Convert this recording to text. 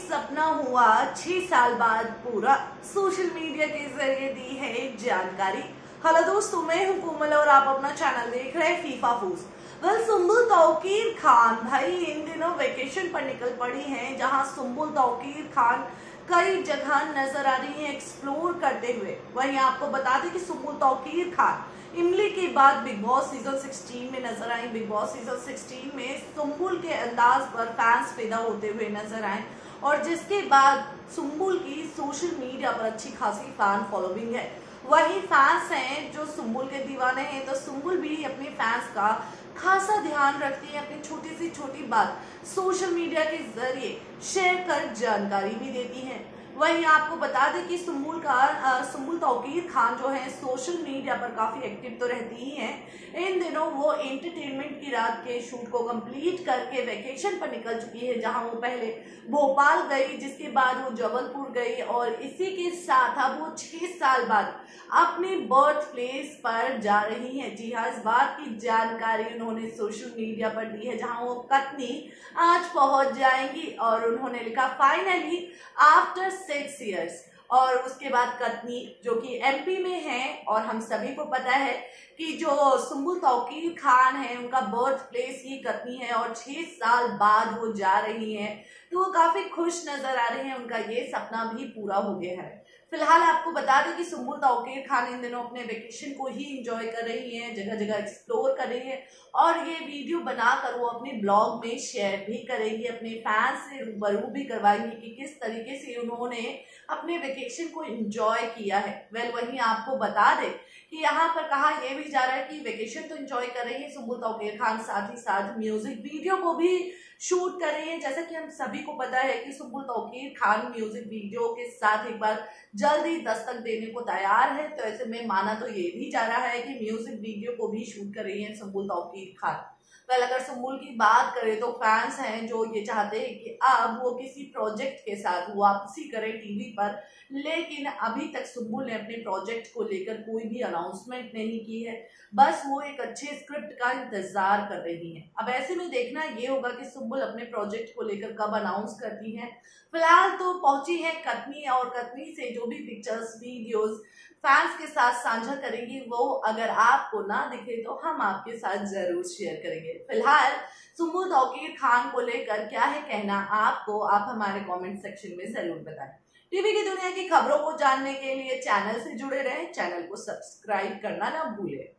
सपना हुआ 6 साल बाद पूरा, सोशल मीडिया के जरिए दी है जानकारी। हेलो दोस्तों, मैं हूं कोमल और आप अपना चैनल देख रहे हैं फीफा फूज। सुम्बुल तौकीर खान भाई इन दिनों वेकेशन पर निकल पड़ी हैं, जहां सुम्बुल तौकीर खान कई जगह नजर आ रही हैं एक्सप्लोर करते हुए। वहीं आपको बता दें कि सुम्बुल तौकीर खान इमली के बाद बिग बॉस सीजन 16 में नजर आई। बिग बॉस सीजन 16 में सुम्बुल के अंदाज पर फैंस पैदा होते हुए नजर आए और जिसके बाद सुम्बुल की सोशल मीडिया पर अच्छी खासी फैन फॉलोइंग है। वही फैंस हैं जो सुम्बुल के दीवाने हैं, तो सुम्बुल भी अपने फैंस का खासा ध्यान रखती है। अपनी छोटी सी छोटी बात सोशल मीडिया के जरिए शेयर कर जानकारी भी देती हैं। वहीं आपको बता दें कि सुम्बुल तौकीर खान जो है सोशल मीडिया पर काफी एक्टिव तो रहती ही हैं। इन दिनों वो एंटरटेनमेंट की रात के शूट को कंप्लीट करके वेकेशन पर निकल चुकी है, जहां वो पहले भोपाल गई, जिसके बाद वो जबलपुर गई और इसी के साथ अब वो 6 साल बाद अपने बर्थ प्लेस पर जा रही है। जी हाँ, इस बात की जानकारी उन्होंने सोशल मीडिया पर दी है, जहां वो कटनी आज पहुंच जाएंगी और उन्होंने लिखा फाइनली आफ्टर 6 years। और उसके बाद कटनी जो कि एमपी में है और हम सभी को पता है कि जो सुम्बुल तौकीर खान है उनका बर्थ प्लेस ही कटनी है और 6 साल बाद वो जा रही हैं, तो वो काफी खुश नजर आ रही हैं। उनका ये सपना भी पूरा हो गया है। फिलहाल आपको बता दें कि सुम्बुल तौकीर खान इन दिनों अपने वेकेशन को ही एंजॉय कर रही हैं, जगह जगह एक्सप्लोर कर रही है और ये वीडियो बनाकर वो अपने ब्लॉग में शेयर भी करेंगी, अपने फैंस से रूबरू भी करवाएंगी कि किस तरीके से उन्होंने अपने वेकेशन को एंजॉय किया है। वहीं आपको बता दें कि यहाँ पर कहा यह भी जा रहा है कि वेकेशन तो एंजॉय कर रही है सुम्बुल तौकीर खान, साथ ही साथ म्यूजिक वीडियो को भी शूट कर रही है। जैसा कि हम सभी को पता है कि सुम्बुल तौकीर खान म्यूजिक वीडियो के साथ एक बार जल्द ही दस्तक देने को तैयार है, तो ऐसे में माना तो ये भी जा रहा है कि म्यूजिक वीडियो को भी शूट कर रही है सुम्बुल तौकीर खान। अगर सुम्बुल की बात करें तो फैंस हैं जो ये चाहते हैं कि अब वो किसी प्रोजेक्ट के साथ वापसी करें टीवी पर, लेकिन अभी तक सुम्बुल ने अपने प्रोजेक्ट को लेकर कोई भी अनाउंसमेंट नहीं की है। बस वो एक अच्छे स्क्रिप्ट का इंतजार कर रही हैं। अब ऐसे में देखना ये होगा कि सुम्बुल अपने प्रोजेक्ट को लेकर कब अनाउंस करती हैं। फिलहाल तो पहुंची है कटनी और कटनी से जो भी पिक्चर्स वीडियोस फैंस के साथ साझा करेंगी, वो अगर आपको ना दिखे तो हम आपके साथ जरूर शेयर करेंगे। फिलहाल सुम्बुल तौकीर खान को लेकर क्या है कहना आपको, आप हमारे कमेंट सेक्शन में जरूर बताएं। टीवी की दुनिया की खबरों को जानने के लिए चैनल से जुड़े रहें, चैनल को सब्सक्राइब करना ना भूलें।